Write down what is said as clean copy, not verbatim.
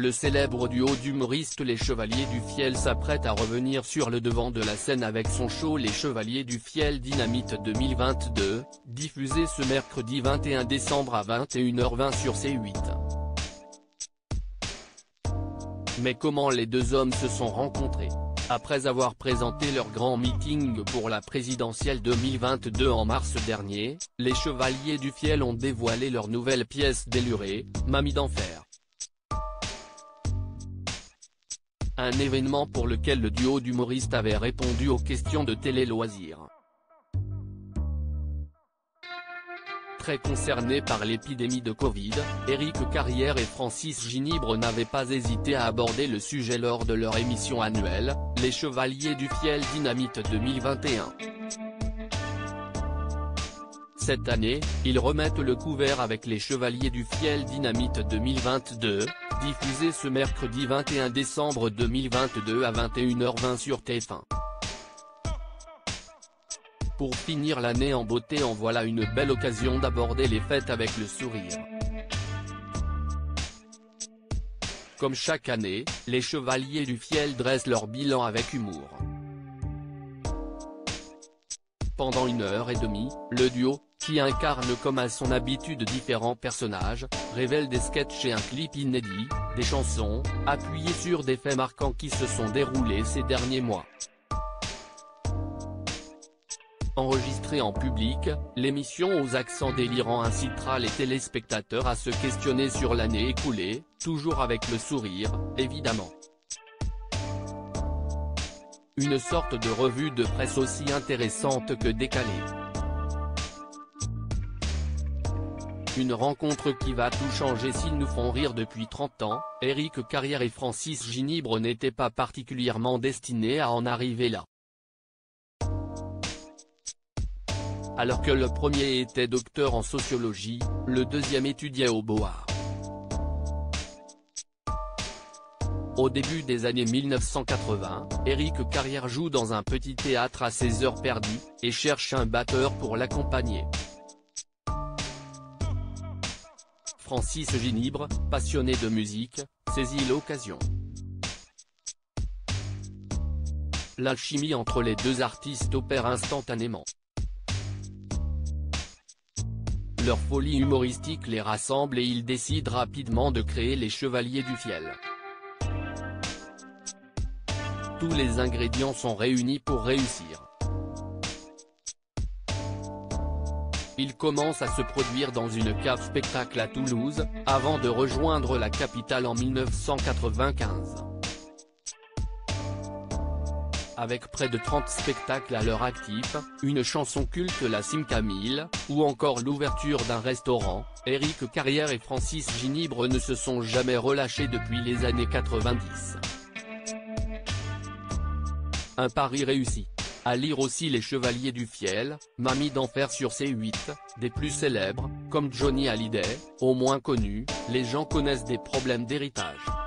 le célèbre duo d'humoristes Les Chevaliers du Fiel s'apprête à revenir sur le devant de la scène avec son show Les Chevaliers du Fiel Dynamite 2022, diffusé ce mercredi 21 décembre à 21h20 sur C8. Mais comment les deux hommes se sont rencontrés? Après avoir présenté leur grand meeting pour la présidentielle 2022 en mars dernier, les Chevaliers du Fiel ont dévoilé leur nouvelle pièce délurée, Mamie d'enfer. Un événement pour lequel le duo d'humoristes avait répondu aux questions de Télé Loisirs. Très concernés par l'épidémie de Covid, Éric Carrière et Francis Ginibre n'avaient pas hésité à aborder le sujet lors de leur émission annuelle, Les Chevaliers du Fiel Dynamite 2021. Cette année, ils remettent le couvert avec Les Chevaliers du Fiel Dynamite 2022, diffusé ce mercredi 21 décembre 2022 à 21h20 sur TF1. Pour finir l'année en beauté, en voilà une belle occasion d'aborder les fêtes avec le sourire. Comme chaque année, les Chevaliers du Fiel dressent leur bilan avec humour. Pendant 1h30, le duo, qui incarne comme à son habitude différents personnages, révèle des sketchs et un clip inédit, des chansons, appuyées sur des faits marquants qui se sont déroulés ces derniers mois. Enregistrée en public, l'émission aux accents délirants incitera les téléspectateurs à se questionner sur l'année écoulée, toujours avec le sourire, évidemment. Une sorte de revue de presse aussi intéressante que décalée. Une rencontre qui va tout changer s'ils nous font rire depuis 30 ans, Éric Carrière et Francis Ginibre n'étaient pas particulièrement destinés à en arriver là. Alors que le premier était docteur en sociologie, le deuxième étudiait au Beaux-Arts. Au début des années 1980, Éric Carrière joue dans un petit théâtre à ses heures perdues, et cherche un batteur pour l'accompagner. Francis Ginibre, passionné de musique, saisit l'occasion. L'alchimie entre les deux artistes opère instantanément. Leur folie humoristique les rassemble et ils décident rapidement de créer les Chevaliers du Fiel. Tous les ingrédients sont réunis pour réussir. Ils commencent à se produire dans une cave spectacle à Toulouse, avant de rejoindre la capitale en 1995. Avec près de 30 spectacles à leur actif, une chanson culte La Simca 1000, ou encore l'ouverture d'un restaurant, Éric Carrière et Francis Ginibre ne se sont jamais relâchés depuis les années 90. Un pari réussi. À lire aussi Les Chevaliers du Fiel, Mamie d'enfer sur C8, des plus célèbres, comme Johnny Hallyday, au moins connus, les gens connaissent des problèmes d'héritage.